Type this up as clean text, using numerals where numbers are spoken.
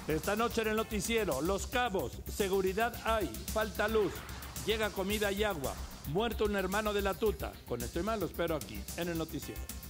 Esta noche en el noticiero, Los Cabos, seguridad hay, falta luz, llega comida y agua, muerto un hermano de la tuta. Con esto y más lo espero aquí, en el noticiero.